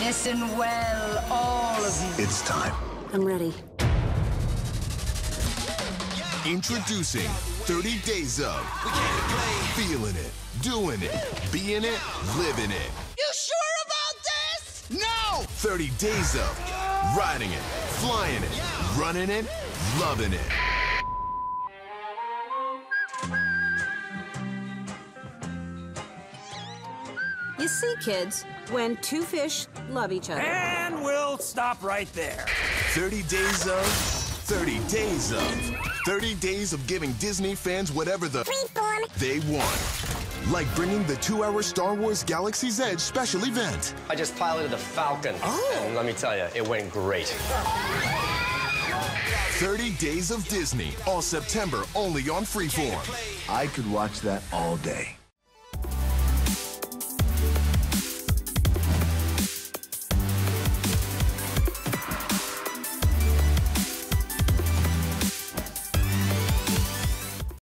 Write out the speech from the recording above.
Listen well, all of you. It's time. I'm ready. Introducing 30 Days of Feeling It, Doing It, Being It, Living It. You sure about this? No! 30 Days of Riding It, Flying It, Running It, Loving It. You see, kids, when two fish love each other. And we'll stop right there. 30 Days of 30 Days of 30 days of giving Disney fans whatever the Freeform they want. Like bringing the 2-hour Star Wars Galaxy's Edge special event. I just piloted the Falcon, and let me tell you, it went great. 30 Days of Disney, all September, only on Freeform. I could watch that all day.